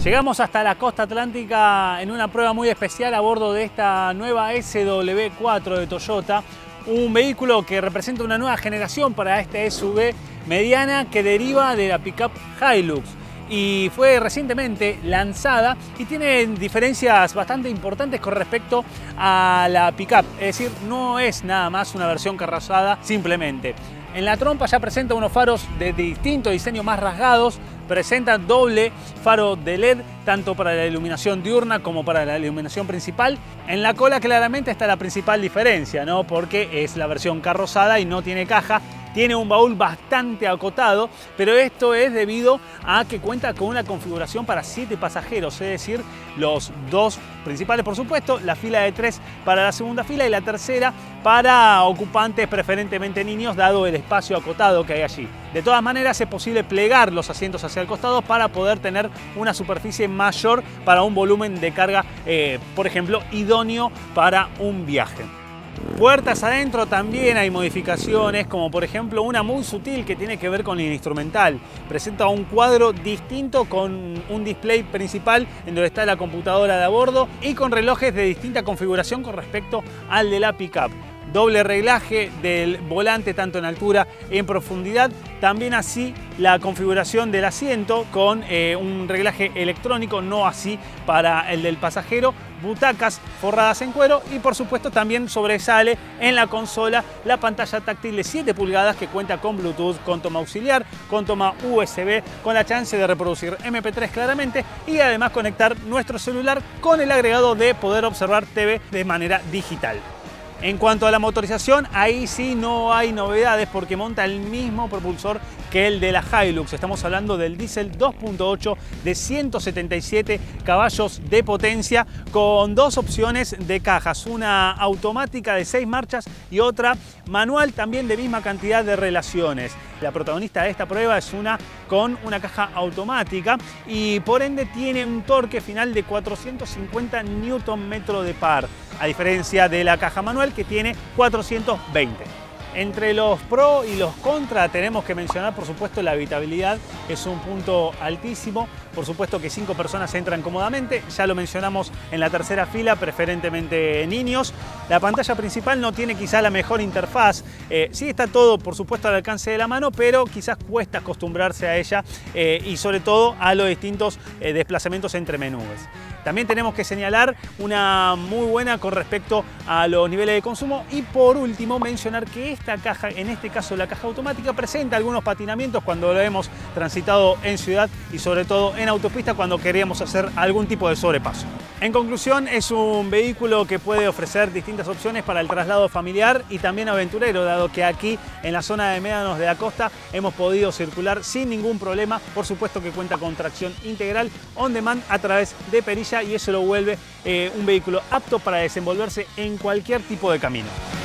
Llegamos hasta la costa atlántica en una prueba muy especial a bordo de esta nueva SW4 de Toyota, un vehículo que representa una nueva generación para esta SUV mediana que deriva de la pickup Hilux y fue recientemente lanzada y tiene diferencias bastante importantes con respecto a la pickup, es decir, no es nada más una versión carrozada simplemente. En la trompa ya presenta unos faros de distinto diseño más rasgados, presenta doble faro de LED, tanto para la iluminación diurna como para la iluminación principal. En la cola claramente está la principal diferencia, ¿no? Porque es la versión carrozada y no tiene caja. Tiene un baúl bastante acotado, pero esto es debido a que cuenta con una configuración para 7 pasajeros, es decir, los dos principales, por supuesto, la fila de 3 para la segunda fila y la tercera para ocupantes, preferentemente niños, dado el espacio acotado que hay allí. De todas maneras, es posible plegar los asientos hacia el costado para poder tener una superficie mayor para un volumen de carga, por ejemplo, idóneo para un viaje. Puertas adentro también hay modificaciones, como por ejemplo una muy sutil que tiene que ver con el instrumental. Presenta un cuadro distinto con un display principal en donde está la computadora de a bordo y con relojes de distinta configuración con respecto al de la pickup. Doble reglaje del volante tanto en altura y en profundidad. También así la configuración del asiento con un reglaje electrónico, no así para el del pasajero. Butacas forradas en cuero y por supuesto también sobresale en la consola la pantalla táctil de 7 pulgadas que cuenta con Bluetooth, con toma auxiliar, con toma USB, con la chance de reproducir MP3 claramente y además conectar nuestro celular con el agregado de poder observar TV de manera digital. En cuanto a la motorización, ahí sí no hay novedades porque monta el mismo propulsor que el de la Hilux. Estamos hablando del diésel 2.8 de 177 caballos de potencia con dos opciones de cajas, una automática de 6 marchas y otra manual también de misma cantidad de relaciones. La protagonista de esta prueba es una con una caja automática y por ende tiene un torque final de 450 Nm de par, a diferencia de la caja manual que tiene 420. Entre los pro y los contra tenemos que mencionar por supuesto la habitabilidad, es un punto altísimo, por supuesto que 5 personas entran cómodamente, ya lo mencionamos en la tercera fila, preferentemente niños. La pantalla principal no tiene quizá la mejor interfaz, sí está todo por supuesto al alcance de la mano, pero quizás cuesta acostumbrarse a ella y sobre todo a los distintos desplazamientos entre menús. También tenemos que señalar una muy buena con respecto a los niveles de consumo y por último mencionar que esta caja, en este caso la caja automática, presenta algunos patinamientos cuando lo hemos transitado en ciudad y sobre todo en autopista cuando queríamos hacer algún tipo de sobrepaso. En conclusión, es un vehículo que puede ofrecer distintas opciones para el traslado familiar y también aventurero, dado que aquí en la zona de Médanos de la Costa hemos podido circular sin ningún problema. Por supuesto que cuenta con tracción integral on demand a través de perilla y eso lo vuelve un vehículo apto para desenvolverse en cualquier tipo de camino.